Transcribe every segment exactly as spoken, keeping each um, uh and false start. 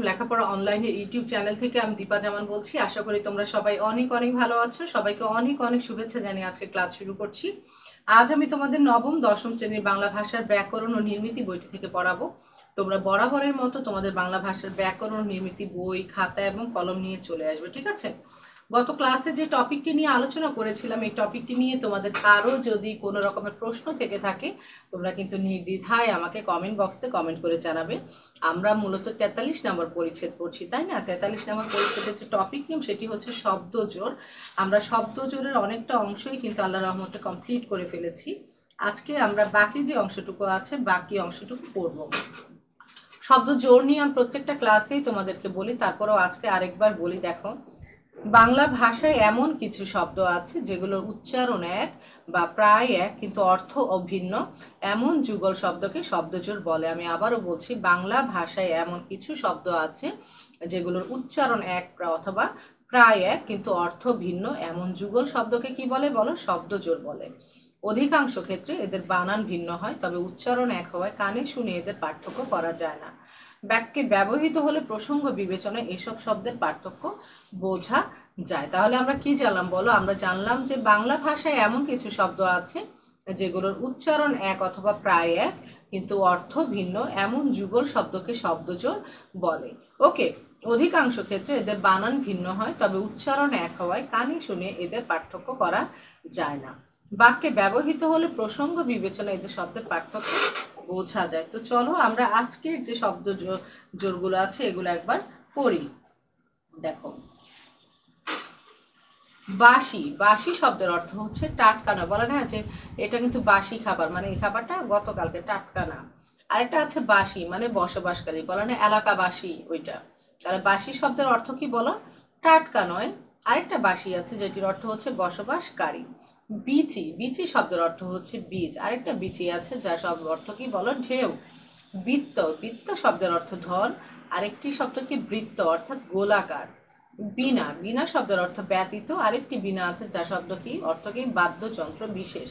লেখাপড়া অনলাইনের YouTube channel থেকে আমি দীপা জামান বলছি। আশা করি তোমরা সবাই অনেক অনেক ভালো আছো। সবাইকে অনেক অনেক শুভেচ্ছা জানিয়ে আজকে ক্লাস শুরু করছি। আজ আমি তোমাদের নবম দশম শ্রেণীর বাংলা ভাষার ব্যাকরণ ও নির্মিতি বইটি থেকে পড়াবো। তোমরা বরাবরের মতো তোমাদের বাংলা ভাষার ব্যাকরণ ও নির্মিতি বই, খাতা এবং কলম নিয়ে চলে আসবে, ঠিক আছে? গত ক্লাসে যে টপিকটি নিয়ে আলোচনা করেছিলাম, এই টপিকটি নিয়ে তোমাদের কারো যদি কোনো রকমের প্রশ্ন থেকে থাকে তোমরা কিন্তু নির্দ্বিধায় আমাকে কমেন্ট বক্সে কমেন্ট করে জানাবে। আমরা মূলত তেতাল্লিশ নম্বর পরিচ্ছেদ পড়ছি, তাই না? তেতাল্লিশ নম্বর পরিচ্ছেদের যে টপিক নেম সেটি হচ্ছে শব্দ জোড়। আমরা শব্দ জোড়ের অনেকটা অংশই কিন্তু আল্লাহ রহমতে কমপ্লিট করে ফেলেছি। আজকে আমরা বাকি যে অংশটুকু আছে বাকি অংশটুকু পড়ব। শব্দ জোড় নিয়ে আমি প্রত্যেকটা ক্লাসেই তোমাদেরকে বলি, তারপরেও আজকে আরেকবার বলি। দেখো, বাংলা ভাষায় এমন কিছু শব্দ আছে যেগুলোর উচ্চারণ এক বা প্রায় এক কিন্তু অর্থ অভিন্ন, এমন যুগল শব্দকে শব্দজোড় বলে। আমি আবারও বলছি, বাংলা ভাষায় এমন কিছু শব্দ আছে যেগুলোর উচ্চারণ এক অথবা প্রায় এক কিন্তু অর্থ ভিন্ন, এমন যুগল শব্দকে কি বলে বলো? শব্দজোড় বলে। অধিকাংশ ক্ষেত্রে এদের বানান ভিন্ন হয়, তবে উচ্চারণ এক হওয়ায় কানে শুনে এদের পার্থক্য করা যায় না। বাক্যে ব্যবহৃত হলে প্রসঙ্গ বিবেচনায় এসব শব্দের পার্থক্য বোঝা যায়। তাহলে আমরা কি জানলাম বলো? আমরা জানলাম যে বাংলা ভাষায় এমন কিছু শব্দ আছে যেগুলোর উচ্চারণ এক অথবা প্রায় এক কিন্তু অর্থ ভিন্ন, এমন যুগল শব্দকে শব্দজোড় বলে। ওকে, অধিকাংশ ক্ষেত্রে এদের বানান ভিন্ন হয়, তবে উচ্চারণ এক হওয়ায় কানে শুনে এদের পার্থক্য করা যায় না। বাক্যে ব্যবহৃত হলে প্রসঙ্গ বিবেচনা এদের শব্দের পার্থক্য বোঝা যায়। তো চলো আমরা আজকের যে শব্দ জোড়গুলো আছে এগুলো একবার পড়ি। দেখো, বাসি। বাসি শব্দের অর্থ হচ্ছে টাটকা না। বলে না যে এটা কিন্তু বাসি খাবার, মানে এই খাবারটা গতকালকে, টাটকা না। আরেকটা আছে বাসি মানে বসবাসকারী, বলে না এলাকাবাসী, ওইটা। তাহলে বাসি শব্দের অর্থ কি বলো? টাটকা নয়। আরেকটা বাসি আছে যেটির অর্থ হচ্ছে বসবাসকারী। বিচি। বিচি শব্দের অর্থ হচ্ছে বীজ। আরেকটা বিচি আছে যার সব অর্থ কি বলো? ঢেউ। বৃত্ত। বৃত্ত শব্দের অর্থ ধন। আরেকটি শব্দ কি? বৃত্ত, অর্থাৎ গোলাকার। বীণা। বীণা শব্দের অর্থ ব্যতীত। আরেকটি বীণা আছে যা শব্দ কি? অর্থ কি? বাদ্যযন্ত্র বিশেষ।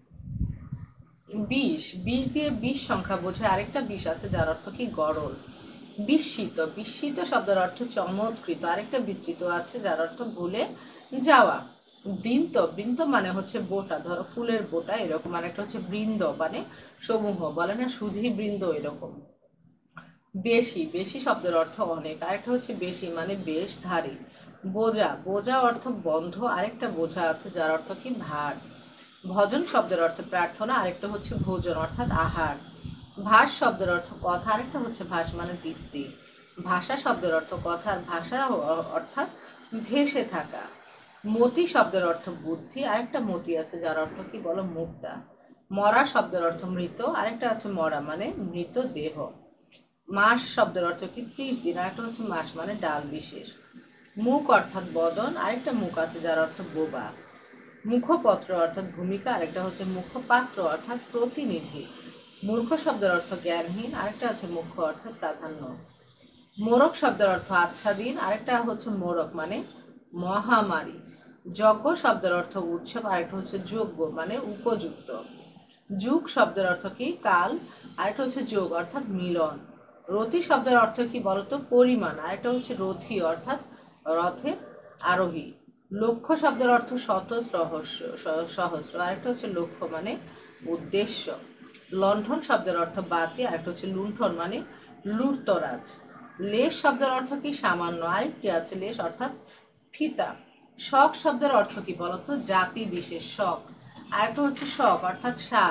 বিষ। বিষ দিয়ে বিষ সংখ্যা বোঝায়। আরেকটা বিষ আছে যার অর্থ কি? গরল। বিস্মিত। বিস্মিত শব্দের অর্থ চমৎকৃত। আরেকটা বিস্তৃত আছে যার অর্থ ভুলে যাওয়া। বৃন্ত। বৃন্ত মানে হচ্ছে বোটা, ধরো ফুলের বোটা এরকম। আরেকটা হচ্ছে বৃন্দ মানে সমূহ, বলে না সুধী বৃন্দ এরকম। বেশি। বেশি শব্দের অর্থ অনেক। আরেকটা হচ্ছে বেশি মানে বেশধারী। বোঝা। বোঝা অর্থ বন্ধ। আরেকটা বোঝা আছে যার অর্থ কি? ভার। ভজন শব্দের অর্থ প্রার্থনা। আরেকটা হচ্ছে ভোজন অর্থাৎ আহার। ভাস শব্দের অর্থ কথা। আরেকটা হচ্ছে ভাস মানে দীপ্তি। ভাষা শব্দের অর্থ কথা, আর ভাষা অর্থাৎ ভেসে থাকা। মতি শব্দের অর্থ বুদ্ধি। আরেকটা মতি আছে যার অর্থ কি বলো? মুক্তা। মরা শব্দের অর্থ মৃত। আরেকটা আছে মরা মানে মৃত দেহ। মাস শব্দের অর্থ কি? ত্রিশ দিন। আরেকটা হচ্ছে মাস মানে ডাল বিশেষ। মুখ অর্থাৎ বদন। আরেকটা মুখ আছে যার অর্থ বোবা। মুখপত্র অর্থাৎ ভূমিকা। আরেকটা হচ্ছে মুখপাত্র অর্থাৎ প্রতিনিধি। মূর্খ শব্দের অর্থ জ্ঞানহীন। আরেকটা আছে মুখ্য অর্থাৎ প্রাধান্য। মোরক শব্দের অর্থ আচ্ছাদিন। আরেকটা হচ্ছে মোরক মানে মহামারী। যজ্ঞ শব্দের অর্থ উৎসব। আরেকটা হচ্ছে যোগ্য মানে উপযুক্ত। যুগ শব্দের অর্থ কি? কাল। আরেকটা হচ্ছে যোগ অর্থাৎ মিলন। রথি শব্দের অর্থ কি বলতো? পরিমাণ। আরেকটা হচ্ছে রথি অর্থাৎ রথে আরোহী। লক্ষ্য শব্দের অর্থ শত রহস্য সহস্র। আরেকটা হচ্ছে লক্ষ্য মানে উদ্দেশ্য। লণ্ঠন শব্দের অর্থ বাতি। আরেকটা হচ্ছে লুণ্ঠন মানে লুটতরাজ। লেশ শব্দের অর্থ কি? সামান্য। আরেকটি আছে লেশ অর্থাৎ ফিতা। শখ শব্দের অর্থ কি বলতো? জাতি বিশেষ শখ। আরেকটা হচ্ছে শখ অর্থাৎ স্বাদ।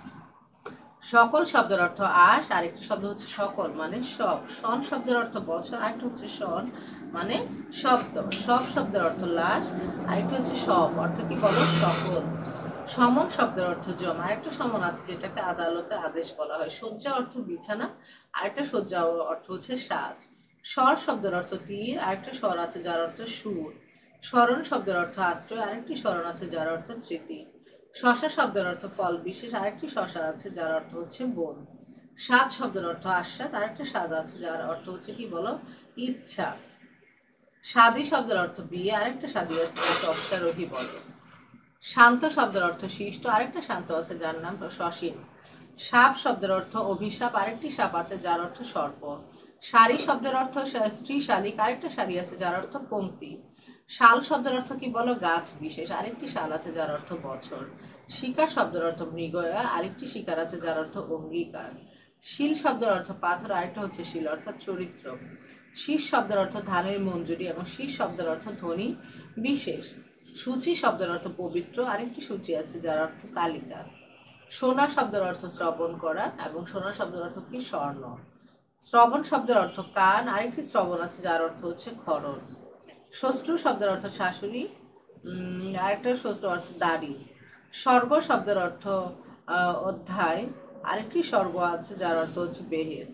সকল শব্দের অর্থ আশ। আরেকটি শব্দ হচ্ছে সকল মানে সব। সন শব্দের অর্থ বছর। আরেকটা হচ্ছে সন মানে শব্দ। সব শব্দের অর্থ লাশ। আরেকটা হচ্ছে সব অর্থ কি বলো? সকল। সমন শব্দের অর্থ জমা। আরেকটা সমন আছে যেটাকে আদালতে আদেশ বলা হয়। শয্যা অর্থ বিছানা। আরেকটা শয্যা অর্থ হচ্ছে সাজ। স্বর শব্দের অর্থ তীর। আরেকটা স্বর আছে যার অর্থ সুর। স্মরণ শব্দের অর্থ আশ্রয়। আরেকটি স্মরণ আছে যার অর্থ স্মৃতি। শশা শব্দের অর্থ ফল বিশেষ। আরেকটি শশা আছে যার অর্থ হচ্ছে বন। স্বাদ শব্দের অর্থ আস্বাদ। আরেকটা স্বাদ আছে যার অর্থ হচ্ছে কি বলো? ইচ্ছা। স্বাদী শব্দের অর্থ বিয়ে। আরেকটা স্বাদী আছে যাকে অশ্বারোহী বলে। শান্ত শব্দের অর্থ শিষ্ট। আরেকটা শান্ত আছে যার নাম সসীম। সাপ শব্দের অর্থ অভিশাপ। আরেকটি সাপ আছে যার অর্থ সর্প। শাড়ি শব্দের অর্থ স্ত্রী শালিক, আরেকটা শাড়ি আছে যার অর্থ পংক্তি। শাল শব্দের অর্থ কি বলো? গাছ বিশেষ, আরেকটি শাল আছে যার অর্থ বছর। শিকার শব্দের অর্থ মৃগয়া, আরেকটি শিকার আছে যার অর্থ অঙ্গীকার। শিল শব্দের অর্থ পাথর, আরেকটা হচ্ছে শিল অর্থাৎ চরিত্র। শীষ শব্দের অর্থ ধানের মঞ্জুরি এবং শীষ শব্দের অর্থ ধ্বনি বিশেষ। সূচি শব্দের অর্থ পবিত্র, আরেকটি সূচি আছে যার অর্থ তালিকা। সোনা শব্দের অর্থ শ্রবণ করা এবং সোনা শব্দের অর্থ কি? স্বর্ণ। শ্রবণ শব্দের অর্থ কান, আরেকটি শ্রবণ আছে যার অর্থ হচ্ছে খরণ। শ্বশ্রু শব্দের অর্থ শাশুড়ি, আরেকটা শ্বশ্রু অর্থ দাড়ি। স্বর্গ শব্দের অর্থ অধ্যায়, আরেকটি স্বর্গ আছে যার অর্থ হচ্ছে বেহেশত।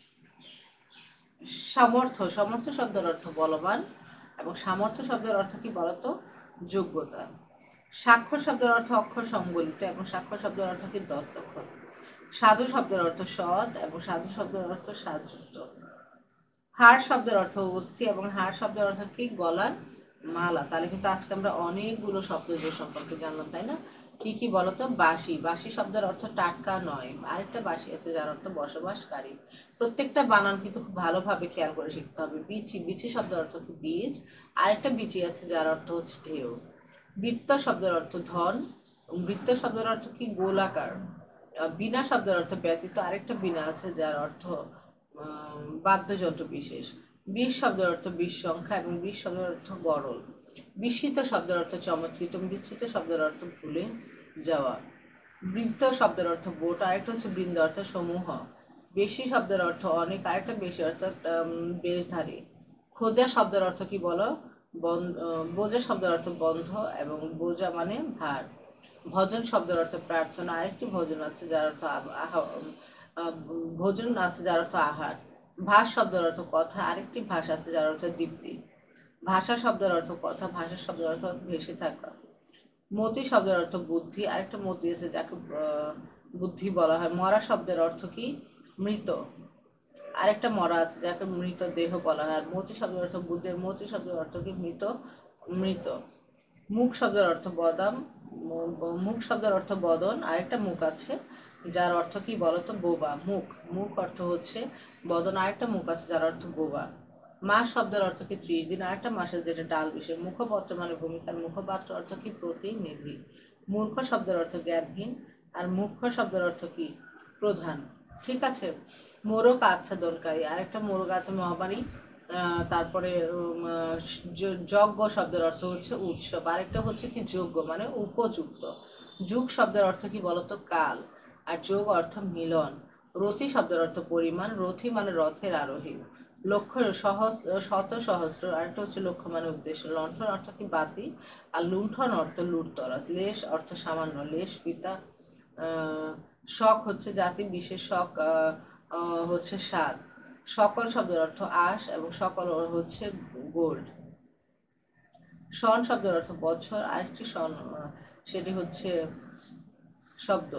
সামর্থ্য, সামর্থ্য শব্দের অর্থ বলবান এবং সামর্থ্য শব্দের অর্থ কি বলতো? যোগ্যতা। স্বাক্ষর শব্দের অর্থ অক্ষর সংবলিত এবং স্বাক্ষর শব্দের অর্থ কি? দত্তক্ষর। সাধু শব্দের অর্থ সৎ এবং সাধু শব্দের অর্থ সাযুক্ত। হার শব্দের অর্থ অস্থি এবং হার শব্দের অর্থ কি? গলার মালা। তাহলে কিন্তু আজকে আমরা অনেকগুলো শব্দ যে সম্পর্কে জানলাম, তাই না? কি কি বলতো? বাসি, বাসি শব্দের অর্থ টাটকা নয়। আরেকটা বাসি আছে যার অর্থ বসবাসকারী। প্রত্যেকটা বানান কিন্তু খুব ভালোভাবে খেয়াল করে শিখতে হবে। বিচি, বিচি শব্দের অর্থ কি? বীজ, আরেকটা বিচি আছে যার অর্থ হচ্ছে ঢেউ। বৃত্ত শব্দের অর্থ ধন, বৃত্ত শব্দের অর্থ কি? গোলাকার। বিনা শব্দের অর্থ ব্যতীত, আরেকটা বিনা আছে যার অর্থ বাদ্যযন্ত্র বিশেষ। বিশ শব্দের অর্থ বিশ সংখ্যা এবং বিশ শব্দের অর্থ গরল। বিস্মিত শব্দের অর্থ চমৎকৃত, বিস্মিত শব্দের অর্থ ভুলে যাওয়া। বৃত্ত শব্দের অর্থ বোট, আরেকটা হচ্ছে বৃন্দ অর্থ সমূহ। বেশি শব্দের অর্থ অনেক, আরেকটা বেশি অর্থাৎ বেশধারী। খোঁজা শব্দের অর্থ কি বলো? বোঝা শব্দের অর্থ বন্ধ এবং বোঝা মানে ভার। ভজন শব্দের অর্থ প্রার্থনা, আরেকটি ভজন আছে যার অর্থ ভোজন আছে যার অর্থ আহার। ভাস শব্দের অর্থ কথা, আরেকটি ভাষা আছে যার অর্থ দীপ্তি। ভাষা শব্দের অর্থ কথা, ভাষা শব্দের অর্থ ভেসে থাকা। মতি শব্দের অর্থ বুদ্ধি, আরেকটা মতি আছে যাকে বুদ্ধি বলা হয়। মরা শব্দের অর্থ কি? মৃত, আরেকটা মরা আছে যাকে মৃত দেহ বলা হয়। আর মতি শব্দের অর্থ বুদ্ধের, মতি শব্দের অর্থ কি? মৃত, মৃত। মুখ শব্দের অর্থ বদাম, মুখ শব্দের অর্থ বদন, আরেকটা মুখ আছে যার অর্থ কি বলতো? বোবা। মুখ, মুখ অর্থ হচ্ছে বদন, আরেকটা মুখ আছে যার অর্থ বোবা। মাস শব্দের অর্থ কি? ত্রিশ দিন, আরেকটা মাসের যেটা ডাল বিষয়। মুখপত্র মানে ভূমিকার, মুখপাত্র অর্থ কি? প্রতিনিধি। মূর্খ শব্দের অর্থ জ্ঞানহীন, আর মুখ্য শব্দের অর্থ কি? প্রধান। ঠিক আছে। মোরগ আচ্ছাদনকারী, আরেকটা মোরগ আছে মহাবাণী। তারপরে যজ্ঞ শব্দের অর্থ হচ্ছে উৎসব, আরেকটা হচ্ছে কি? যোগ্য মানে উপযুক্ত। যুগ শব্দের অর্থ কি বলতো? কাল, আর যোগ অর্থ মিলন। রথি শব্দের অর্থ পরিমাণ, রথি মানে রথের আরোহী। লক্ষ্য সহস্র, শত সহস্র, আরেকটা হচ্ছে লক্ষ্য মানে উদ্দেশ্য। লণ্ঠন অর্থ কি? বাতি, আর লুণ্ঠন অর্থ লুটতরাজ। লেশ অর্থ সামান্য, লেশ পিতা। শখ হচ্ছে জাতি বিশেষ, শখ হচ্ছে স্বাদ। সকল শব্দের অর্থ আশ এবং সকল হচ্ছে গোল্ড। সন শব্দের অর্থ বছর, আরেকটি সন সেটি হচ্ছে শব্দ।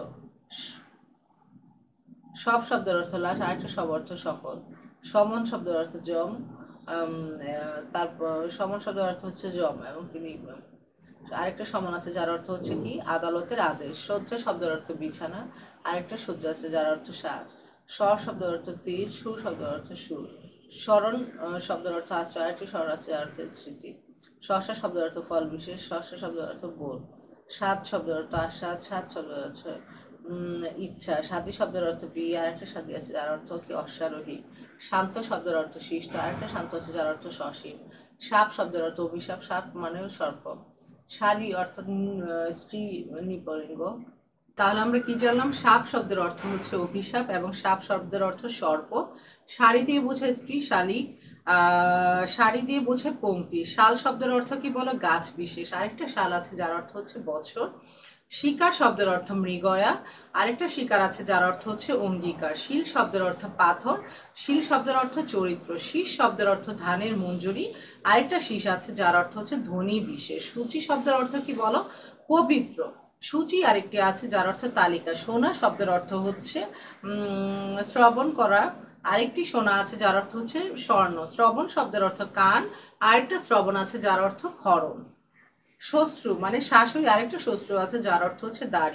সব শব্দের অর্থ লাশ, আরেকটা সব অর্থ সকল। সমন শব্দের অর্থ জম, তারপর সমন শব্দের অর্থ হচ্ছে জম এবং তিনি আরেকটা সমান আছে যার অর্থ হচ্ছে কি? আদালতের আদেশ। শয্যা শব্দের অর্থ বিছানা, আরেকটা শয্যা আছে যার অর্থ সাজ। স্বর শব্দের অর্থ তীর, সুর শব্দের অর্থ সুর। স্মরণ শব্দের অর্থ আশ্রয়, আরেকটি স্মরণ আছে যার অর্থ স্মৃতি। শশা শব্দের অর্থ ফল বিশেষ, শস্য শব্দের অর্থ বোধ। সাত শব্দের অর্থ আস্বাদ, সাত শব্দের অর্থ ইচ্ছা। সাদী শব্দের অর্থ প্রিয়, আরেকটা সাদী আছে যার অর্থ কি? অশ্বারোহী। শান্ত শব্দের অর্থ শিষ্ট, আরেকটা শান্ত আছে যার অর্থ সসীম। সাপ শব্দের অর্থ অভিশাপ, সাপ মানে সর্প। শালী অর্থাৎ স্ত্রী নিপলিঙ্গ। তাহলে আমরা কি জানলাম? সাপ শব্দের অর্থ হচ্ছে অভিশাপ এবং সাপ শব্দের অর্থ সর্প। শাড়ি দিয়ে বোঝায় স্ত্রী শালিক, আহ শাড়ি দিয়ে বোঝায় পংক্তি। শাল শব্দের অর্থ কি বলো? গাছ বিশেষ, আরেকটা শাল আছে যার অর্থ হচ্ছে বছর। শিকার শব্দের অর্থ মৃগয়া, আরেকটা শিকার আছে যার অর্থ হচ্ছে অঙ্গীকার। শিল শব্দের অর্থ পাথর, শিল শব্দের অর্থ চরিত্র। শীষ শব্দের অর্থ ধানের মঞ্জুরি, আরেকটা শীষ আছে যার অর্থ হচ্ছে ধ্বনি বিশেষ। সূচি শব্দের অর্থ কি বলো? পবিত্র। সূচি আরেকটি আছে যার অর্থ তালিকা। সোনা শব্দের অর্থ হচ্ছে উম শ্রবণ করা, আরেকটি সোনা আছে যার অর্থ হচ্ছে স্বর্ণ। শ্রবণ শব্দের অর্থ কান, আরেকটা শ্রবণ আছে যার অর্থ খরণ। শ্বশ্রু মানে শাশুড়ি, আরেকটা শ্বশ্রু আছে যার অর্থ হচ্ছে দাড়ি।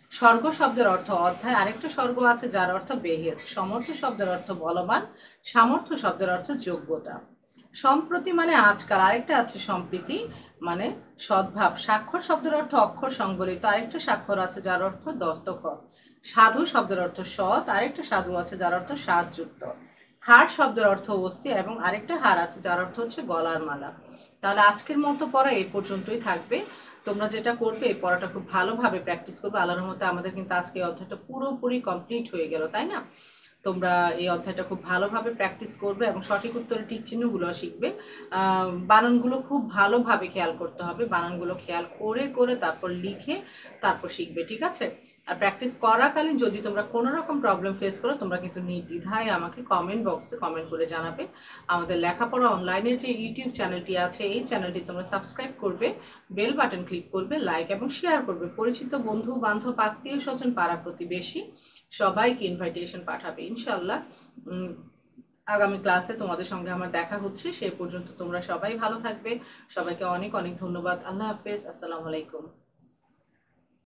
স্বর্গ শব্দের অর্থ অধ্যায়, আরেকটা স্বর্গ আছে যার অর্থ বেহেস। সমর্থ শব্দের অর্থ বলবান, সামর্থ্য শব্দের অর্থ যোগ্যতা। সম্প্রতি মানে আজকাল, আরেকটা আছে সম্প্রীতি মানে সদ্ভাব। স্বাক্ষর শব্দের অর্থ অক্ষর সংবলিত, আরেকটা স্বাক্ষর আছে যার অর্থ দস্তখত। সাধু শব্দের অর্থ সৎ, আরেকটা সাধু আছে যার অর্থ সাজযুক্ত। হার শব্দের অর্থ অস্থি এবং আরেকটা হার আছে যার অর্থ হচ্ছে গলার মালা। তাহলে আজকের মতো পড়া এই পর্যন্তই থাকবে। তোমরা যেটা করবে এই পড়াটা খুব ভালোভাবে প্র্যাকটিস করবে। আল্লাহর মধ্যে আমাদের কিন্তু আজকে এই অধ্যায়টা পুরোপুরি কমপ্লিট হয়ে গেল, তাই না? তোমরা এই অধ্যায়টা খুব ভালোভাবে প্র্যাকটিস করবে এবং সঠিক উত্তরের টিক চিহ্নগুলো শিখবে। বানানগুলো খুব ভালোভাবে খেয়াল করতে হবে, বানানগুলো খেয়াল করে করে তারপর লিখে তারপর শিখবে, ঠিক আছে? আর প্র্যাকটিস করাকালীন যদি তোমরা কোনো রকম প্রবলেম ফেস করো, তোমরা কিন্তু নির্দ্বিধায় আমাকে কমেন্ট বক্সে কমেন্ট করে জানাবে। আমাদের লেখাপড়া অনলাইনের যে ইউটিউব চ্যানেলটি আছে, এই চ্যানেলটি তোমরা সাবস্ক্রাইব করবে, বেল বাটন ক্লিক করবে, লাইক এবং শেয়ার করবে। পরিচিত বন্ধু বান্ধব আত্মীয় স্বজন পাড়া প্রতিবেশী সবাইকে ইনভাইটেশন পাঠাবে ইনশাল্লাহ। আগামী ক্লাসে তোমাদের সঙ্গে আমার দেখা হচ্ছে। সে পর্যন্ত তোমরা সবাই ভালো থাকবে। সবাইকে অনেক অনেক ধন্যবাদ। আল্লাহ হাফেজ। আসসালামু আলাইকুম।